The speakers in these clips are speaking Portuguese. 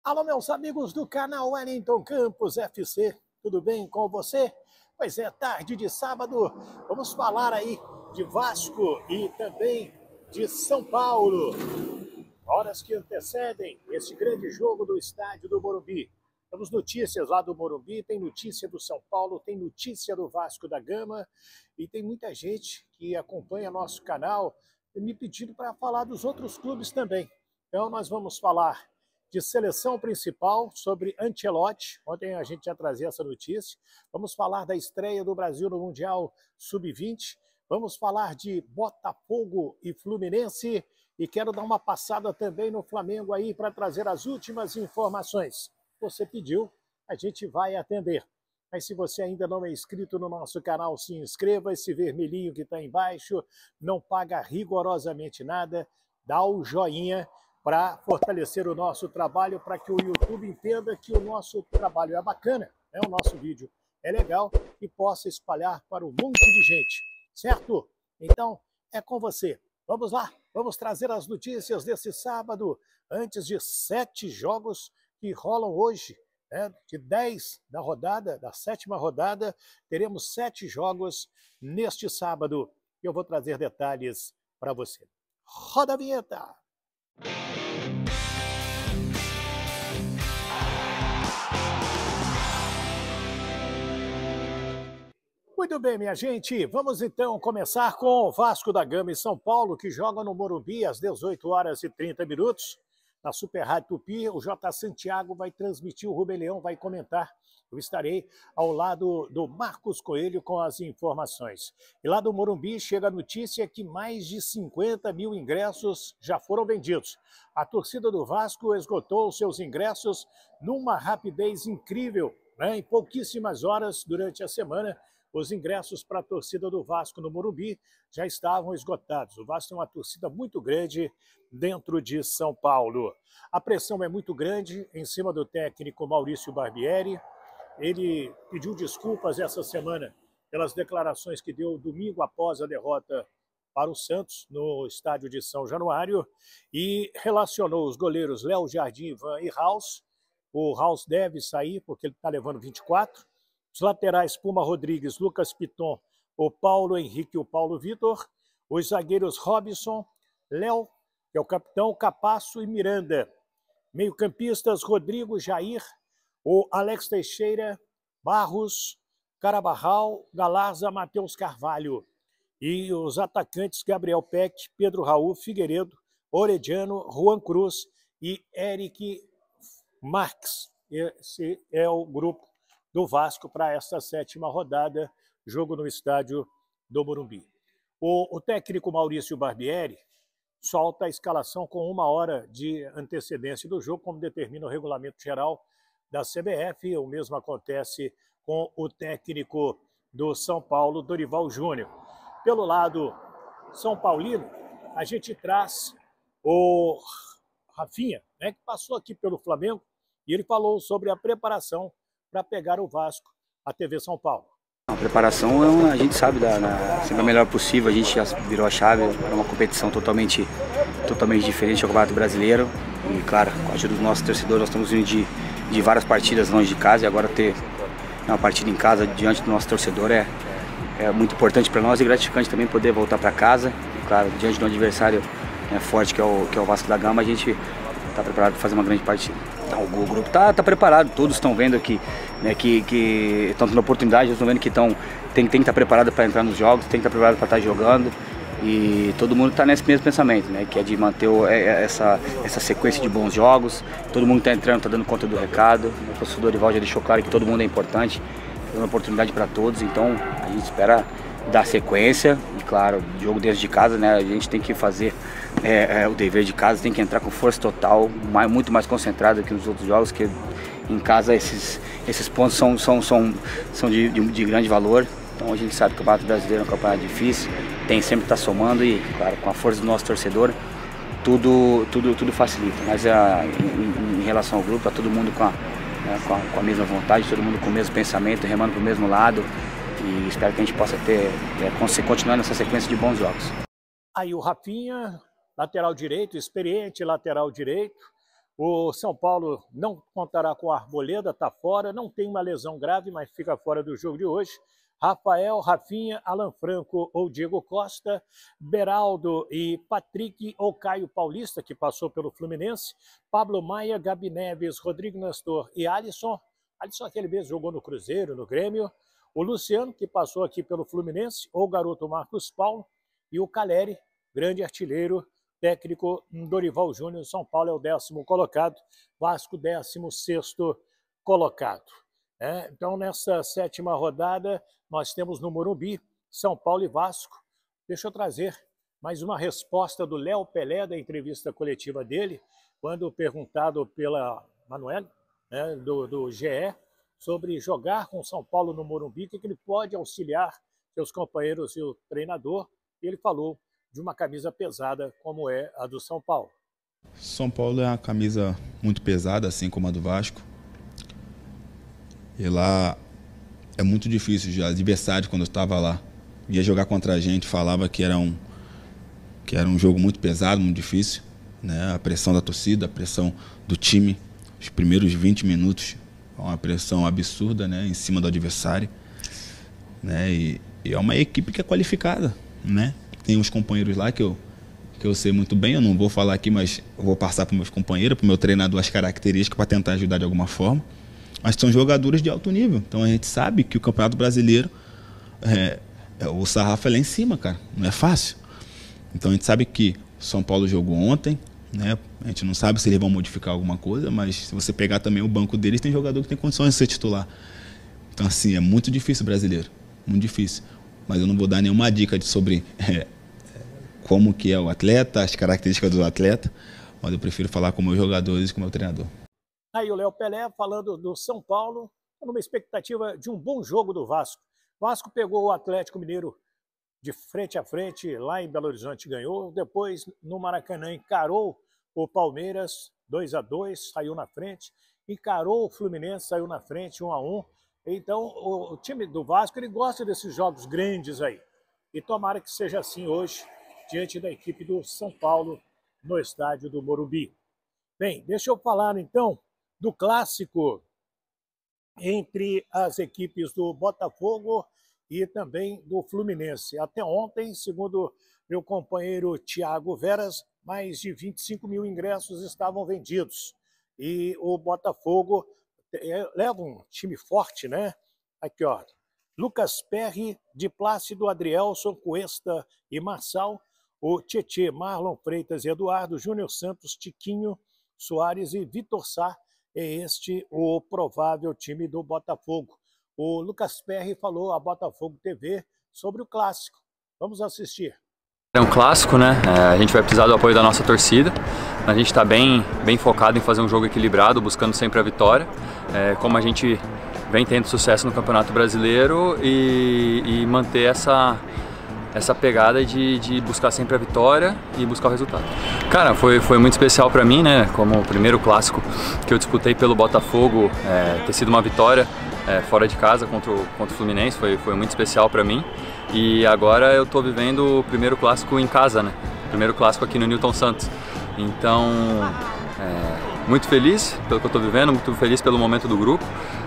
Alô, meus amigos do canal Wellington Campos FC, tudo bem com você? Pois é, tarde de sábado, vamos falar aí de Vasco e também de São Paulo. Horas que antecedem esse grande jogo do estádio do Morumbi. Temos notícias lá do Morumbi, tem notícia do São Paulo, tem notícia do Vasco da Gama e tem muita gente que acompanha nosso canal me pedindo para falar dos outros clubes também. Então nós vamos falar de seleção principal sobre Ancelotti. Ontem a gente já trazia essa notícia. Vamos falar da estreia do Brasil no Mundial Sub-20. Vamos falar de Botafogo e Fluminense. E quero dar uma passada também no Flamengo aí para trazer as últimas informações. Você pediu, a gente vai atender. Mas se você ainda não é inscrito no nosso canal, se inscreva. Esse vermelhinho que está embaixo não paga rigorosamente nada. Dá o joinha para fortalecer o nosso trabalho, para que o YouTube entenda que o nosso trabalho é bacana, né? O nosso vídeo é legal e possa espalhar para um monte de gente, certo? Então, é com você. Vamos lá, vamos trazer as notícias desse sábado, antes de 7 jogos que rolam hoje, né? De 10 da rodada, da 7ª rodada, teremos 7 jogos neste sábado. E eu vou trazer detalhes para você. Roda a vinheta! Muito bem, minha gente, vamos então começar com o Vasco da Gama e São Paulo, que jogam no Morumbi às 18h30. Na Super Rádio Tupi, o J. Santiago vai transmitir, o Rubem Leão vai comentar. Eu estarei ao lado do Marcos Coelho com as informações. E lá do Morumbi chega a notícia que mais de 50 mil ingressos já foram vendidos. A torcida do Vasco esgotou seus ingressos numa rapidez incrível, né? Em pouquíssimas horas durante a semana. Os ingressos para a torcida do Vasco no Morumbi já estavam esgotados. O Vasco tem uma torcida muito grande dentro de São Paulo. A pressão é muito grande em cima do técnico Maurício Barbieri. Ele pediu desculpas essa semana pelas declarações que deu domingo após a derrota para o Santos no estádio de São Januário e relacionou os goleiros Léo Jardim, Ivan e Raus. O Raus deve sair porque ele está levando 24. Os laterais Puma Rodrigues, Lucas Piton, o Paulo Henrique e o Paulo Vitor. Os zagueiros Robson, Léo, que é o capitão, Capasso e Miranda. Meio-campistas Rodrigo, Jair, o Alex Teixeira, Barros, Carabarral, Galarza, Matheus Carvalho. E os atacantes Gabriel Peck, Pedro Raul, Figueiredo, Orediano, Juan Cruz e Eric Marques. Esse é o grupo do Vasco para esta 7ª rodada, jogo no estádio do Morumbi. O técnico Maurício Barbieri solta a escalação com 1 hora de antecedência do jogo, como determina o regulamento geral da CBF. O mesmo acontece com o técnico do São Paulo, Dorival Júnior. Pelo lado São Paulino, a gente traz o Rafinha, né, que passou aqui pelo Flamengo, e ele falou sobre a preparação para pegar o Vasco, a TV São Paulo. A preparação, a gente sabe, sempre a melhor possível. A gente já virou a chave para uma competição totalmente diferente do Campeonato Brasileiro. E, claro, com a ajuda dos nossos torcedores, nós estamos vindo de várias partidas longe de casa, e agora ter uma partida em casa diante do nosso torcedor é muito importante para nós e gratificante também poder voltar para casa. E, claro, diante de um adversário forte que é o Vasco da Gama, a gente está preparado para fazer uma grande partida. Então, o grupo está preparado, todos estão vendo que estão tendo oportunidade, estão vendo que tem que estar preparado para entrar nos jogos, tem que estar preparado para estar jogando, e todo mundo está nesse mesmo pensamento, né, que é de manter essa sequência de bons jogos. Todo mundo está entrando, está dando conta do recado. O professor Dorival já deixou claro que todo mundo é importante, dando oportunidade para todos, então a gente espera dar sequência. E claro, jogo dentro de casa, né, a gente tem que fazer o dever de casa, tem que entrar com força total, muito mais concentrado que nos outros jogos, que em casa esses pontos são de grande valor. Então a gente sabe que o Campeonato Brasileiro é um campeonato difícil, tem sempre que estar somando, e claro, com a força do nosso torcedor, tudo facilita. Mas em relação ao grupo, está todo mundo com a mesma vontade, todo mundo com o mesmo pensamento, remando para o mesmo lado, e espero que a gente possa continuar nessa sequência de bons jogos. Aí o Rafinha, lateral direito, experiente lateral direito, O São Paulo não contará com a Arboleda, está fora, não tem uma lesão grave, mas fica fora do jogo de hoje. Rafael, Rafinha, Alan Franco ou Diego Costa, Beraldo e Patrick ou Caio Paulista, que passou pelo Fluminense, Pablo Maia, Gabi Neves, Rodrigo Nestor e Alisson. Alisson aquele mês jogou no Cruzeiro, no Grêmio. O Luciano, que passou aqui pelo Fluminense, ou o garoto Marcos Paulo, e o Caleri, grande artilheiro, técnico Dorival Júnior. São Paulo é o 10º colocado, Vasco 16º colocado. Então, nessa 7ª rodada, nós temos no Morumbi, São Paulo e Vasco. Deixa eu trazer mais uma resposta do Léo Pelé, da entrevista coletiva dele, quando perguntado pela Manoel, do GE, sobre jogar com São Paulo no Morumbi, que ele pode auxiliar seus companheiros e o treinador. E ele falou de uma camisa pesada como é a do São Paulo. São Paulo é uma camisa muito pesada, assim como a do Vasco. E lá é muito difícil. O adversário, quando eu estava lá, ia jogar contra a gente, falava que era um jogo muito pesado, muito difícil, né? A pressão da torcida, a pressão do time, os primeiros 20 minutos, uma pressão absurda, né? Em cima do adversário, né? E é uma equipe que é qualificada, né? Tem uns companheiros lá que eu sei muito bem, eu não vou falar aqui, mas eu vou passar para os meus companheiros, para o meu treinador, as características para tentar ajudar de alguma forma. Mas são jogadores de alto nível. Então a gente sabe que o Campeonato Brasileiro, o sarrafo é lá em cima, cara. Não é fácil. Então a gente sabe que o São Paulo jogou ontem, né? A gente não sabe se eles vão modificar alguma coisa, mas se você pegar também o banco deles, tem jogador que tem condições de ser titular. Então assim, é muito difícil o brasileiro. Muito difícil. Mas eu não vou dar nenhuma dica sobre como que é o atleta, as características do atleta, mas eu prefiro falar com meus jogadores e com o meu treinador. Aí o Léo Pelé falando do São Paulo, numa expectativa de um bom jogo do Vasco. O Vasco pegou o Atlético Mineiro de frente a frente, lá em Belo Horizonte ganhou, depois no Maracanã encarou o Palmeiras 2-2, saiu na frente, encarou o Fluminense, saiu na frente 1-1. Então o time do Vasco ele gosta desses jogos grandes aí. E tomara que seja assim hoje, diante da equipe do São Paulo, no estádio do Morumbi. Bem, deixa eu falar então do clássico entre as equipes do Botafogo e também do Fluminense. Até ontem, segundo meu companheiro Thiago Veras, mais de 25 mil ingressos estavam vendidos. E o Botafogo leva um time forte, né? Aqui, ó. Lucas Perry, de Plácido, Adrielson, Cuesta e Marçal, o Tietê, Marlon Freitas e Eduardo, Júnior Santos, Tiquinho, Soares e Vitor Sá. É este o provável time do Botafogo. O Lucas Perry falou à Botafogo TV sobre o clássico. Vamos assistir. É um clássico, né? A gente vai precisar do apoio da nossa torcida. A gente está bem focado em fazer um jogo equilibrado, buscando sempre a vitória. Como a gente vem tendo sucesso no Campeonato Brasileiro e manter essa pegada de buscar sempre a vitória e buscar o resultado. Cara, foi muito especial para mim, né? Como o primeiro clássico que eu disputei pelo Botafogo, ter sido uma vitória fora de casa contra o Fluminense, foi muito especial para mim. E agora eu tô vivendo o primeiro clássico em casa, né? Primeiro clássico aqui no Newton Santos. Então, muito feliz pelo que eu tô vivendo, muito feliz pelo momento do grupo.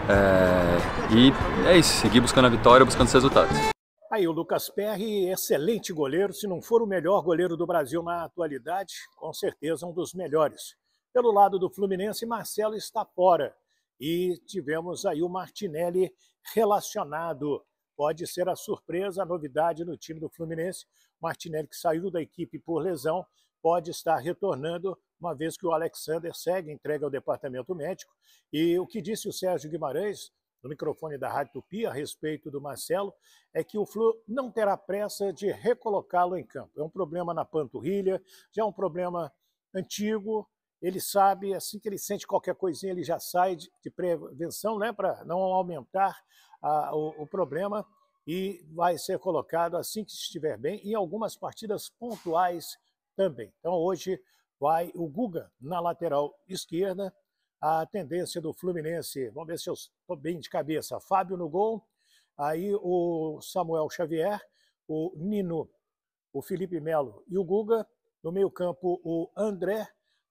E é isso, seguir buscando a vitória, buscando os resultados. Aí o Lucas Perry, excelente goleiro, se não for o melhor goleiro do Brasil na atualidade, com certeza um dos melhores. Pelo lado do Fluminense, Marcelo está fora. E tivemos aí o Martinelli relacionado. Pode ser a surpresa, a novidade no time do Fluminense. Martinelli, que saiu da equipe por lesão, pode estar retornando, uma vez que o Alexander segue entregue ao departamento médico. E o que disse o Sérgio Guimarães, no microfone da Rádio Tupi, a respeito do Marcelo, é que o Flu não terá pressa de recolocá-lo em campo. É um problema na panturrilha, já é um problema antigo, ele sabe, assim que ele sente qualquer coisinha, ele já sai de prevenção, né, para não aumentar o problema, e vai ser colocado assim que estiver bem, em algumas partidas pontuais também. Então hoje vai o Guga na lateral esquerda. A tendência do Fluminense, vamos ver se eu estou bem de cabeça, Fábio no gol, aí o Samuel Xavier, o Nino, o Felipe Melo e o Guga, no meio campo o André,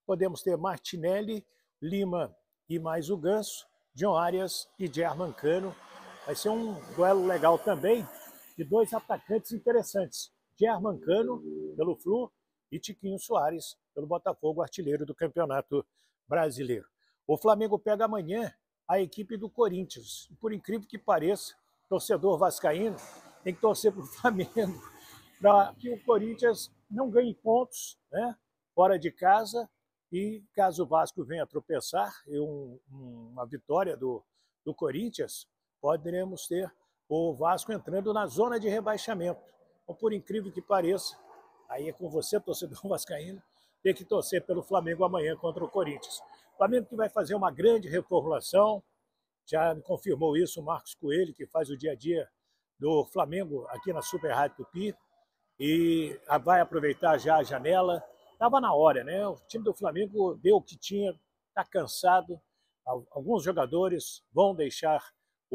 podemos ter Martinelli, Lima e mais o Ganso, John Arias e Germán Cano. Vai ser um duelo legal também de dois atacantes interessantes. Germán Cano, pelo Flu, e Tiquinho Soares, pelo Botafogo, artilheiro do Campeonato Brasileiro. O Flamengo pega amanhã a equipe do Corinthians. Por incrível que pareça, torcedor vascaíno tem que torcer para o Flamengo para que o Corinthians não ganhe pontos, né, fora de casa, e caso o Vasco venha a tropeçar e uma vitória do Corinthians, poderemos ter o Vasco entrando na zona de rebaixamento. Então, por incrível que pareça, aí é com você, torcedor vascaíno, tem que torcer pelo Flamengo amanhã contra o Corinthians. O Flamengo que vai fazer uma grande reformulação, já confirmou isso o Marcos Coelho, que faz o dia a dia do Flamengo aqui na Super Rádio Tupi, e vai aproveitar já a janela. Estava na hora, né? O time do Flamengo deu o que tinha, está cansado. Alguns jogadores vão deixar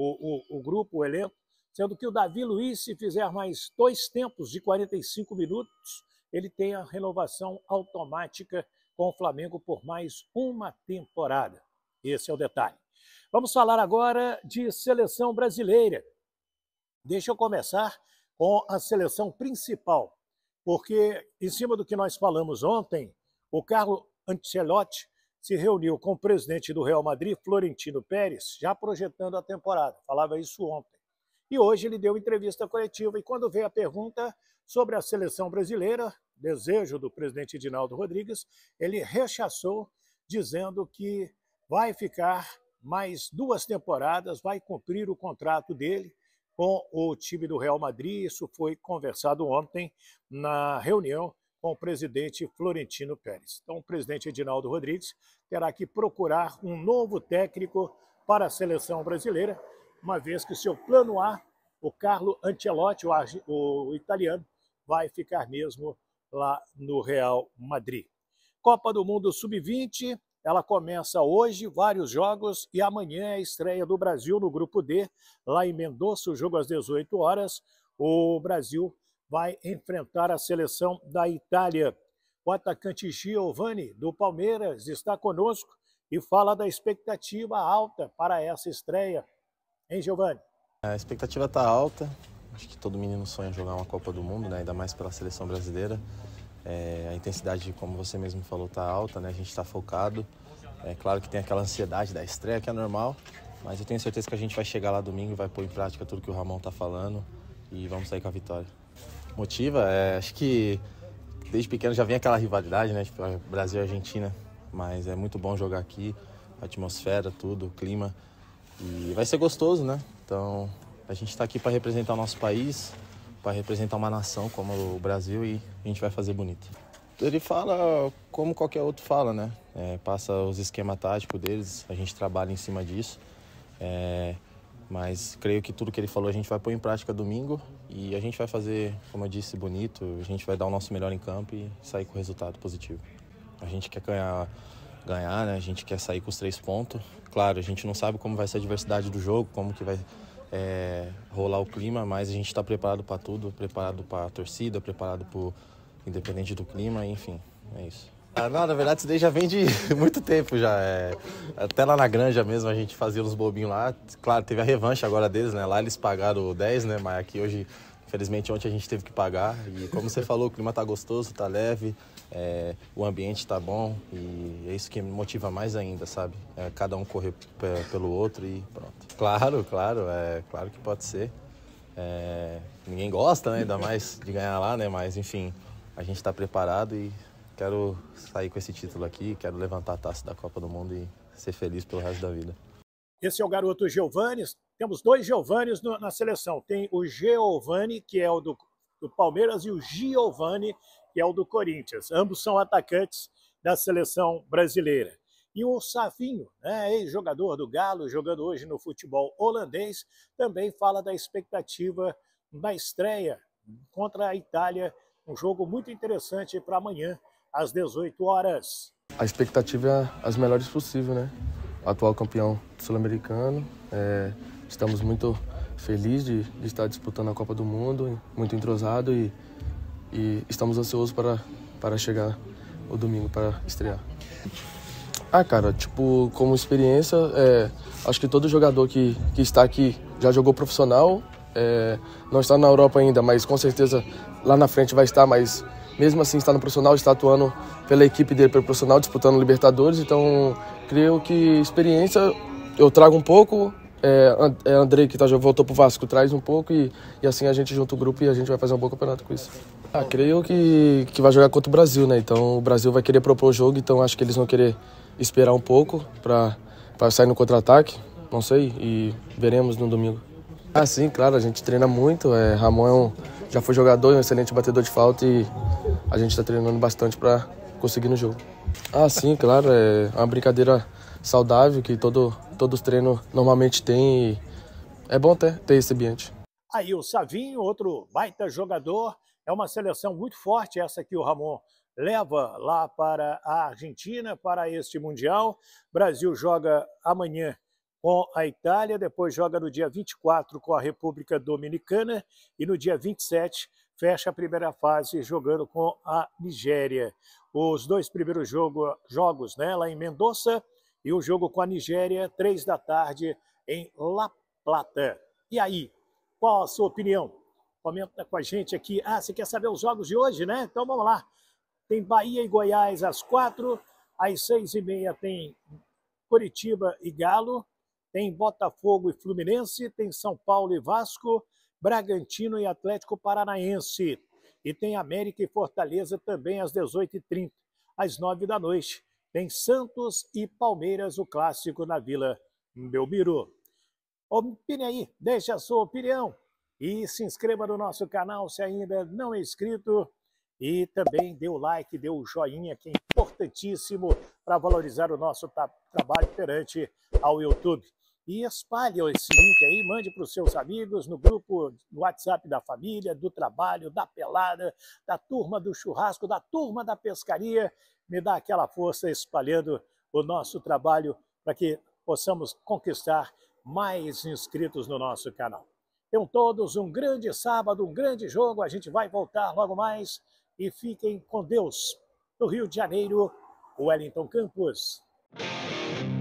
o grupo, o elenco, sendo que o Davi Luiz, se fizer mais 2 tempos de 45 minutos, ele tem a renovação automática com o Flamengo por mais uma temporada. Esse é o detalhe. Vamos falar agora de seleção brasileira. Deixa eu começar com a seleção principal, porque, em cima do que nós falamos ontem, o Carlo Ancelotti se reuniu com o presidente do Real Madrid, Florentino Pérez, já projetando a temporada. Falava isso ontem. E hoje ele deu entrevista coletiva, e quando veio a pergunta sobre a seleção brasileira, desejo do presidente Edinaldo Rodrigues, ele rechaçou, dizendo que vai ficar mais 2 temporadas, vai cumprir o contrato dele com o time do Real Madrid. Isso foi conversado ontem na reunião com o presidente Florentino Pérez. Então, o presidente Edinaldo Rodrigues terá que procurar um novo técnico para a seleção brasileira, uma vez que o seu plano A, o Carlo Ancelotti, o italiano, vai ficar mesmo lá no Real Madrid. Copa do Mundo Sub-20, ela começa hoje, vários jogos, e amanhã é a estreia do Brasil no Grupo D, lá em Mendoza, o jogo às 18 horas. O Brasil vai enfrentar a seleção da Itália. O atacante Giovani, do Palmeiras, está conosco e fala da expectativa alta para essa estreia. Hein, Giovani? A expectativa está alta. Acho que todo menino sonha jogar uma Copa do Mundo, né? Ainda mais pela seleção brasileira. A intensidade, como você mesmo falou, está alta, né? A gente está focado. É claro que tem aquela ansiedade da estreia, que é normal, mas eu tenho certeza que a gente vai chegar lá domingo, vai pôr em prática tudo que o Ramon está falando e vamos sair com a vitória. Motiva, acho que desde pequeno já vem aquela rivalidade, né? Tipo, Brasil e Argentina, mas é muito bom jogar aqui, a atmosfera, tudo, o clima, e vai ser gostoso, né? Então, a gente está aqui para representar o nosso país, para representar uma nação como o Brasil, e a gente vai fazer bonito. Ele fala como qualquer outro fala, né? Passa os esquemas táticos deles, a gente trabalha em cima disso. Mas creio que tudo que ele falou a gente vai pôr em prática domingo, e a gente vai fazer, como eu disse, bonito. A gente vai dar o nosso melhor em campo e sair com resultado positivo. A gente quer ganhar, né? A gente quer sair com os 3 pontos. Claro, a gente não sabe como vai ser a diversidade do jogo, como que vai rolar o clima, mas a gente está preparado para tudo, preparado para a torcida, preparado para independente do clima, enfim, é isso. Não, na verdade isso daí já vem de muito tempo já. Até lá na Granja mesmo a gente fazia uns bobinhos lá. Claro, teve a revanche agora deles, né? Lá eles pagaram 10, né? Mas aqui hoje, infelizmente, ontem a gente teve que pagar. E como você falou, o clima tá gostoso, tá leve, o ambiente tá bom, e é isso que me motiva mais ainda, sabe? Cada um correr pelo outro e pronto. Claro, claro que pode ser. Ninguém gosta, né? Ainda mais de ganhar lá, né? Mas enfim, a gente está preparado e quero sair com esse título aqui, quero levantar a taça da Copa do Mundo e ser feliz pelo resto da vida. Esse é o garoto Giovani. Temos 2 Giovanis na seleção. Tem o Giovani, que é o do Palmeiras, e o Giovani, que é o do Corinthians. Ambos são atacantes da seleção brasileira. E o Savinho, né, ex-jogador do Galo, jogando hoje no futebol holandês, também fala da expectativa da estreia contra a Itália. Um jogo muito interessante para amanhã, às 18 horas. A expectativa é as melhores possível, né? Atual campeão sul-americano. Estamos muito felizes de estar disputando a Copa do Mundo, muito entrosado, e estamos ansiosos para chegar o domingo para estrear. Cara, tipo, como experiência, acho que todo jogador que está aqui já jogou profissional, não está na Europa ainda, mas com certeza lá na frente vai estar, mas mesmo assim está no profissional, está atuando pela equipe dele, pelo profissional, disputando Libertadores, então creio que experiência eu trago um pouco, Andrei que voltou pro Vasco traz um pouco e assim a gente junta o grupo e a gente vai fazer um bom campeonato com isso. Creio que vai jogar contra o Brasil, né? Então o Brasil vai querer propor o jogo, então acho que eles vão querer esperar um pouco para sair no contra-ataque, não sei, e veremos no domingo. Sim, claro, a gente treina muito, Ramon já foi jogador, um excelente batedor de falta e a gente está treinando bastante para conseguir no jogo. Sim, claro, é uma brincadeira saudável que todos os treinos normalmente tem e é bom ter esse ambiente. Aí o Savinho, outro baita jogador, é uma seleção muito forte essa que o Ramon leva lá para a Argentina, para este Mundial. O Brasil joga amanhã com a Itália, depois joga no dia 24 com a República Dominicana e no dia 27 fecha a primeira fase jogando com a Nigéria. Os dois primeiros jogos, né, lá em Mendoza e o jogo com a Nigéria, 3 da tarde em La Plata. E aí, qual a sua opinião? Comenta com a gente aqui. Você quer saber os jogos de hoje, né? Então vamos lá. Tem Bahia e Goiás às 4, às 6h30 tem Curitiba e Galo, tem Botafogo e Fluminense, tem São Paulo e Vasco, Bragantino e Atlético Paranaense. E tem América e Fortaleza também às 18h30. Às 9 da noite tem Santos e Palmeiras, o clássico na Vila Belmiro. Opine aí, deixe a sua opinião e se inscreva no nosso canal se ainda não é inscrito. E também dê o like, dê o joinha, que é importantíssimo para valorizar o nosso trabalho perante ao YouTube. E espalhe esse link aí, mande para os seus amigos no grupo no WhatsApp da família, do trabalho, da pelada, da turma do churrasco, da turma da pescaria. Me dá aquela força espalhando o nosso trabalho para que possamos conquistar mais inscritos no nosso canal. Tenham todos um grande sábado, um grande jogo. A gente vai voltar logo mais. E fiquem com Deus. Do Rio de Janeiro, Wellington Campos.